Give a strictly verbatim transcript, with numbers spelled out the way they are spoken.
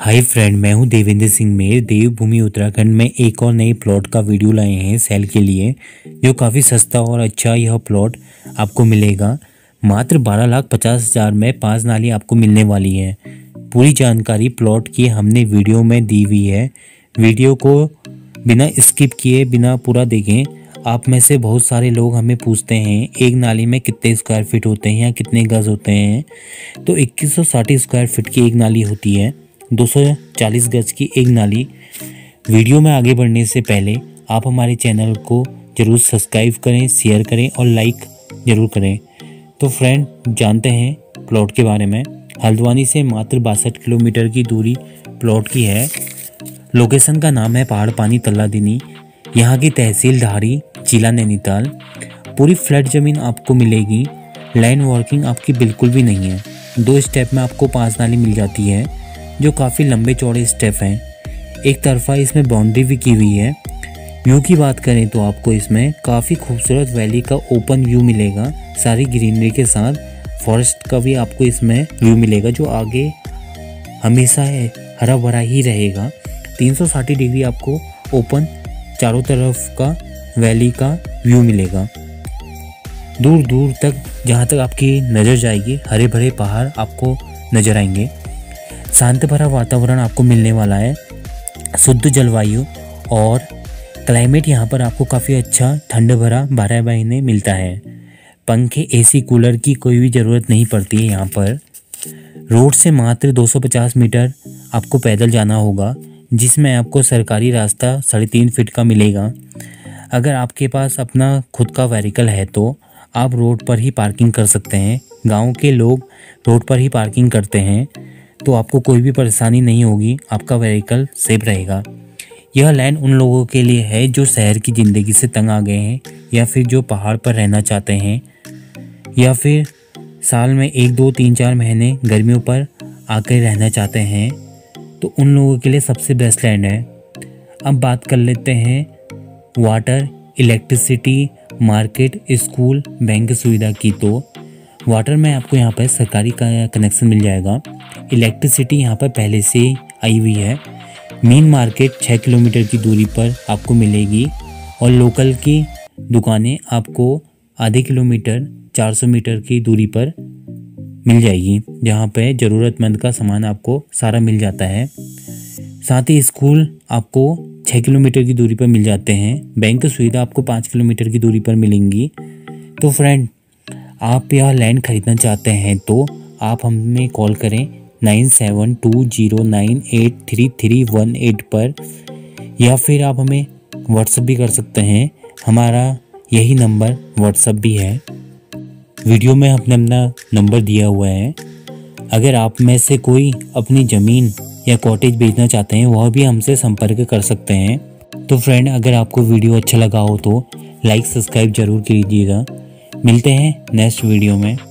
Hi friend, मैं हूं देवेंद्र सिंह मेर। देवभूमि उत्तराखंड में एक और नए प्लॉट का वीडियो लाए हैं सेल के लिए, जो काफ़ी सस्ता और अच्छा यह प्लॉट आपको मिलेगा। मात्र बारह लाख पचास हज़ार में पांच नाली आपको मिलने वाली है। पूरी जानकारी प्लॉट की हमने वीडियो में दी हुई है। वीडियो को बिना स्किप किए बिना पूरा देखें। आप में से बहुत सारे लोग हमें पूछते हैं एक नाली में कितने स्क्वायर फीट होते हैं या कितने गज होते हैं। तो इक्कीस सौ साठ स्क्वायर फीट की एक नाली होती है, दो सौ चालीस गज की एक नाली। वीडियो में आगे बढ़ने से पहले आप हमारे चैनल को ज़रूर सब्सक्राइब करें, शेयर करें और लाइक ज़रूर करें। तो फ्रेंड, जानते हैं प्लॉट के बारे में। हल्द्वानी से मात्र बासठ किलोमीटर की दूरी प्लॉट की है। लोकेशन का नाम है पहाड़ पानी तल्लादिनी। यहाँ की तहसील ढारी, जिला नैनीताल। पूरी फ्लैट ज़मीन आपको मिलेगी। लैंड वर्किंग आपकी बिल्कुल भी नहीं है। दो स्टेप में आपको पाँच नाली मिल जाती है, जो काफ़ी लंबे चौड़े स्टेप हैं। एक तरफा इसमें बाउंड्री भी की हुई है। व्यू की बात करें तो आपको इसमें काफ़ी खूबसूरत वैली का ओपन व्यू मिलेगा, सारी ग्रीनरी के साथ। फॉरेस्ट का भी आपको इसमें व्यू मिलेगा, जो आगे हमेशा है हरा भरा ही रहेगा। तीन सौ साठ डिग्री आपको ओपन चारों तरफ का वैली का व्यू मिलेगा। दूर दूर तक जहाँ तक आपकी नज़र जाएगी, हरे भरे पहाड़ आपको नज़र आएंगे। शांत भरा वातावरण आपको मिलने वाला है, शुद्ध जलवायु और क्लाइमेट यहाँ पर आपको काफ़ी अच्छा ठंड भरा बारह महीने मिलता है। पंखे, एसी, कूलर की कोई भी ज़रूरत नहीं पड़ती है यहाँ पर। रोड से मात्र दो सौ पचास मीटर आपको पैदल जाना होगा, जिसमें आपको सरकारी रास्ता साढ़े तीन फीट का मिलेगा। अगर आपके पास अपना खुद का व्हीकल है तो आप रोड पर ही पार्किंग कर सकते हैं। गाँव के लोग रोड पर ही पार्किंग करते हैं, तो आपको कोई भी परेशानी नहीं होगी, आपका व्हीकल सेफ रहेगा। यह लैंड उन लोगों के लिए है जो शहर की ज़िंदगी से तंग आ गए हैं, या फिर जो पहाड़ पर रहना चाहते हैं, या फिर साल में एक दो तीन चार महीने गर्मियों पर आकर रहना चाहते हैं, तो उन लोगों के लिए सबसे बेस्ट लैंड है। अब बात कर लेते हैं water, electricity, market, school, bank सुविधा की। तो वाटर में आपको यहाँ पर सरकारी का कनेक्शन मिल जाएगा। इलेक्ट्रिसिटी यहाँ पर पहले से आई हुई है। मेन मार्केट छः किलोमीटर की दूरी पर आपको मिलेगी, और लोकल की दुकानें आपको आधे किलोमीटर चार सौ मीटर की दूरी पर मिल जाएगी, जहाँ पे ज़रूरतमंद का सामान आपको सारा मिल जाता है। साथ ही स्कूल आपको छः किलोमीटर की दूरी पर मिल जाते हैं। बैंक सुविधा आपको पाँच किलोमीटर की दूरी पर मिलेंगी। तो फ्रेंड, आप यह लैंड खरीदना चाहते हैं तो आप हमें कॉल करें nine seven two zero nine eight three three one eight पर, या फिर आप हमें व्हाट्सएप भी कर सकते हैं। हमारा यही नंबर व्हाट्सएप भी है। वीडियो में हमने अपना नंबर दिया हुआ है। अगर आप में से कोई अपनी ज़मीन या कॉटेज बेचना चाहते हैं, वह भी हमसे संपर्क कर सकते हैं। तो फ्रेंड, अगर आपको वीडियो अच्छा लगा हो तो लाइक सब्सक्राइब ज़रूर कीजिएगा। मिलते हैं नेक्स्ट वीडियो में।